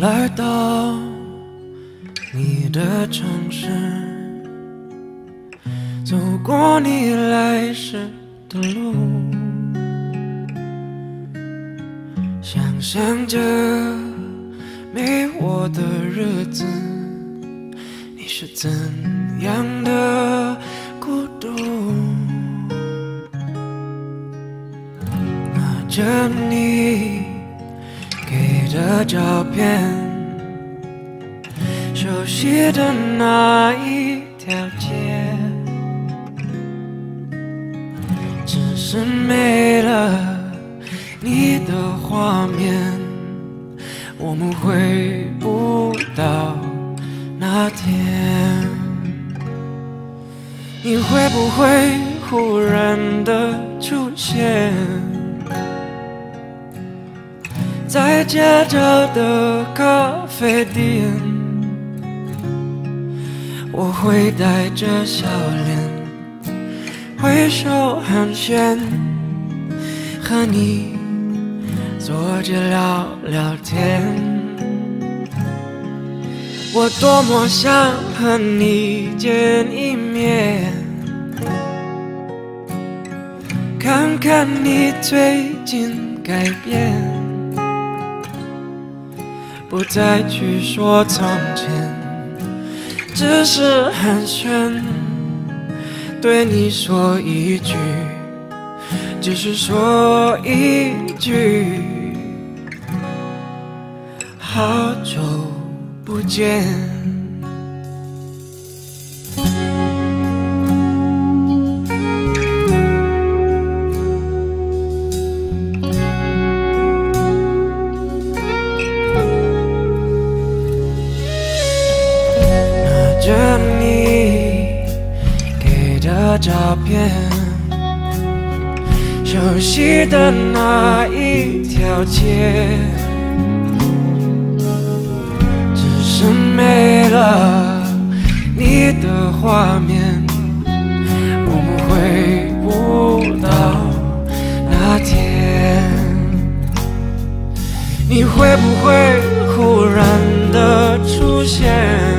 来到你的城市，走过你来时的路，想象着没我的日子，你是怎样的孤独？拿着你给的照片，熟悉的那一条街，只是没了你的画面，我们回不到那天。你会不会忽然的出现在街角的咖啡店？我会带着笑脸挥手寒暄，和你坐着聊聊天。我多么想和你见一面，看看你最近改变，不再去说从前，只是寒暄，对你说一句，只是说一句，好久不见。拿着你给的照片，熟悉的那一条街，没了你的画面，我们回不到那天。你会不会忽然的出现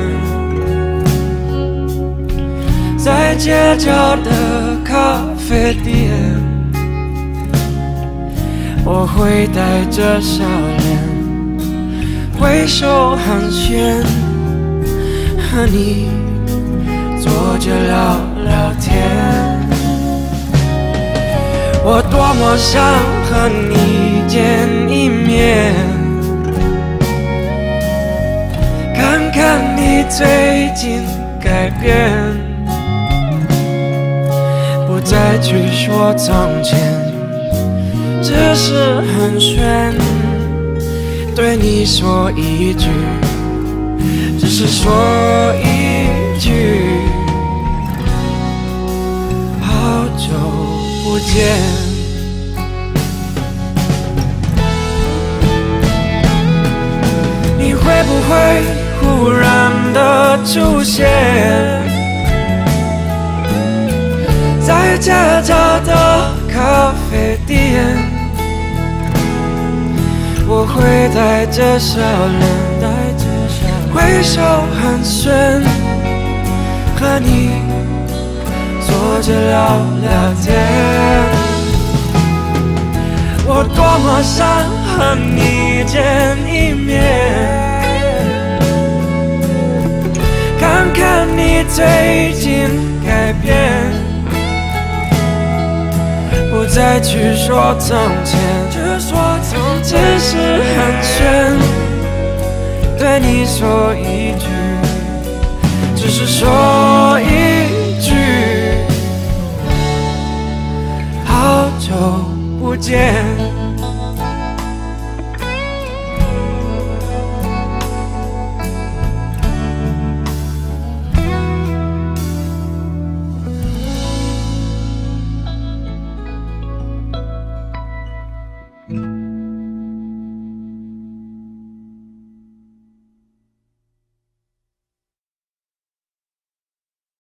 在街角的咖啡店？我会带着笑脸挥手寒暄，和你坐着聊聊天。我多么想和你见一面，看看你最近改变，不再去说从前，只是寒暄，对你说一句，只是说一句，好久不见。你会不会忽然的出现在街角的咖啡店？我会带着笑脸挥手寒暄，和你坐着聊聊天。我多么想和你见一面，看看你最近改变，不再去说从前，只是寒暄，对你说一句，只是说一句，好久不见。